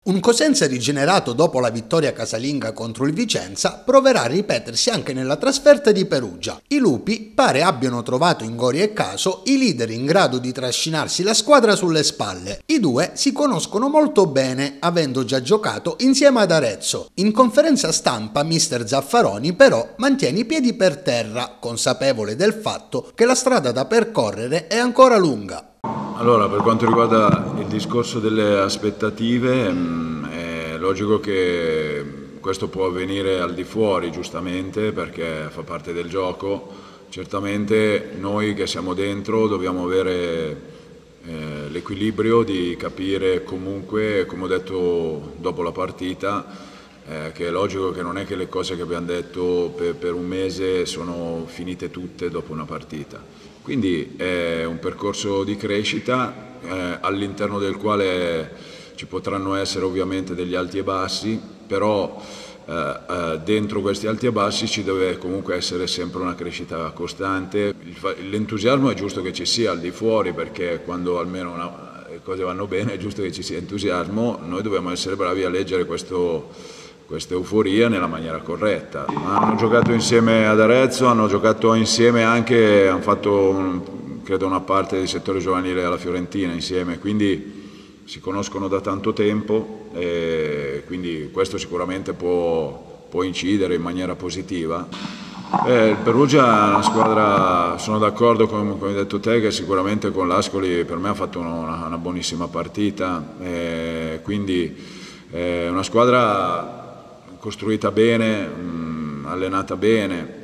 Un Cosenza rigenerato dopo la vittoria casalinga contro il Vicenza proverà a ripetersi anche nella trasferta di Perugia. I Lupi pare abbiano trovato in Gori e Caso i leader in grado di trascinarsi la squadra sulle spalle. I due si conoscono molto bene, avendo già giocato insieme ad Arezzo. In conferenza stampa mister Zaffaroni però mantiene i piedi per terra, consapevole del fatto che la strada da percorrere è ancora lunga. Allora, per quanto riguarda il discorso delle aspettative, è logico che questo può avvenire al di fuori, giustamente, perché fa parte del gioco. Certamente noi che siamo dentro dobbiamo avere l'equilibrio di capire comunque, come ho detto dopo la partita, che è logico che non è che le cose che abbiamo detto per un mese sono finite tutte dopo una partita. Quindi è un percorso di crescita all'interno del quale ci potranno essere ovviamente degli alti e bassi, però dentro questi alti e bassi ci deve comunque essere sempre una crescita costante. L'entusiasmo è giusto che ci sia al di fuori, perché quando almeno le cose vanno bene è giusto che ci sia entusiasmo. Noi dobbiamo essere bravi a leggere questa euforia nella maniera corretta. Hanno giocato insieme ad Arezzo, hanno giocato insieme anche, hanno fatto credo una parte del settore giovanile alla Fiorentina insieme, quindi si conoscono da tanto tempo e quindi questo sicuramente può incidere in maniera positiva. Il Perugia è una squadra, sono d'accordo come hai detto te, che sicuramente con l'Ascoli per me ha fatto una buonissima partita, quindi è una squadra costruita bene, allenata bene,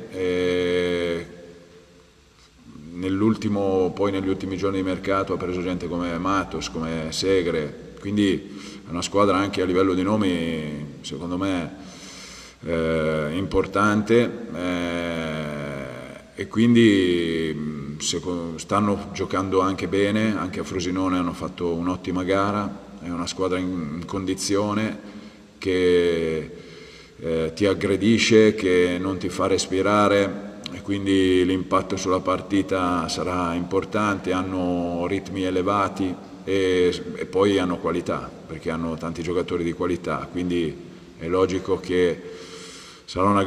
poi negli ultimi giorni di mercato ha preso gente come Matos, come Segre, quindi è una squadra anche a livello di nomi secondo me importante, e quindi stanno giocando anche bene. Anche a Frosinone hanno fatto un'ottima gara, è una squadra in condizione che ti aggredisce, che non ti fa respirare, e quindi l'impatto sulla partita sarà importante. Hanno ritmi elevati e poi hanno qualità, perché hanno tanti giocatori di qualità, quindi è logico che sarà una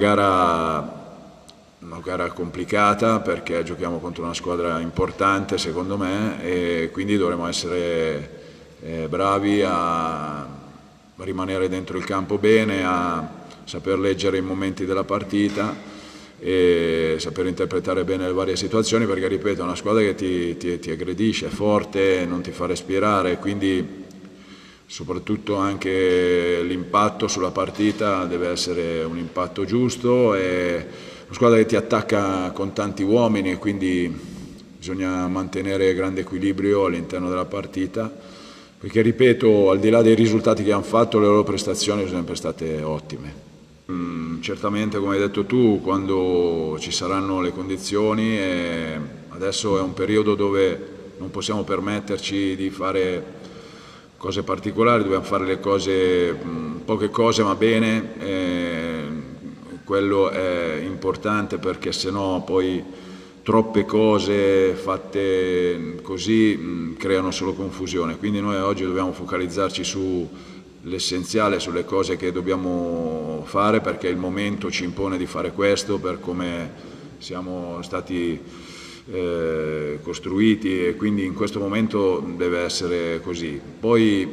gara complicata, perché giochiamo contro una squadra importante secondo me, e quindi dovremo essere bravi a rimanere dentro il campo bene, a saper leggere i momenti della partita e saper interpretare bene le varie situazioni, perché ripeto è una squadra che ti aggredisce, è forte, non ti fa respirare, quindi soprattutto anche l'impatto sulla partita deve essere un impatto giusto. È una squadra che ti attacca con tanti uomini e quindi bisogna mantenere grande equilibrio all'interno della partita, perché ripeto, al di là dei risultati che hanno fatto, le loro prestazioni sono sempre state ottime. Certamente, come hai detto tu, quando ci saranno le condizioni, adesso è un periodo dove non possiamo permetterci di fare cose particolari, dobbiamo fare le cose, poche cose ma bene, quello è importante, perché sennò poi troppe cose fatte così creano solo confusione. Quindi noi oggi dobbiamo focalizzarci sull'essenziale, sulle cose che dobbiamo fare, perché il momento ci impone di fare questo, per come siamo stati costruiti, e quindi in questo momento deve essere così. Poi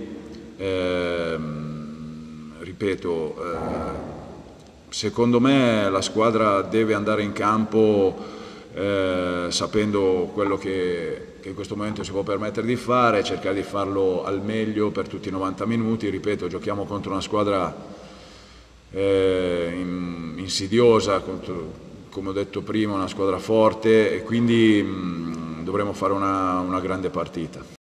ripeto, secondo me la squadra deve andare in campo sapendo quello che in questo momento si può permettere di fare, cercare di farlo al meglio per tutti i 90 minuti. Ripeto, giochiamo contro una squadra insidiosa, come ho detto prima, una squadra forte, e quindi dovremo fare una grande partita.